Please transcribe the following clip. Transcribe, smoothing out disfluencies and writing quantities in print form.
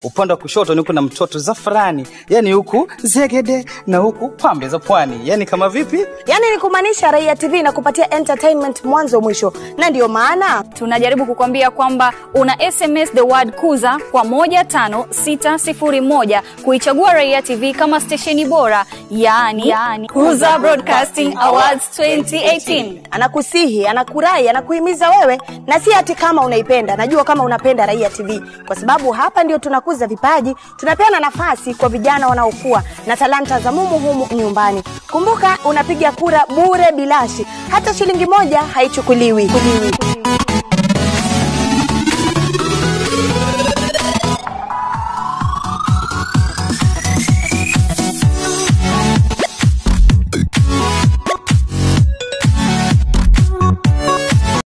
Upande wa kushoto ni kuna mtoto Zafrani, yani huku Zegede na huku Pambe za Pwani. Yani kama vipi? Yani ni kumaanisha Raia TV na kupatia entertainment mwanzo mwisho. Na ndio maana tunajaribu kukwambia kwamba una SMS the word kuza kwa 15601 kuichagua Raia TV kama stesheni bora, yani Kuza Broadcasting Awards 2018. Anakusihi, anakurai, anakuhimiza wewe, na si ati kama unaipenda. Najua kama unapenda Raia TV kwa sababu hapa ndio tunakuza vipaji, tunapeana nafasi kwa vijana wanaokua na talanta za humu nyumbani. Kumbuka unapiga kura bure bilashi, hata shilingi moja haichukuliwi.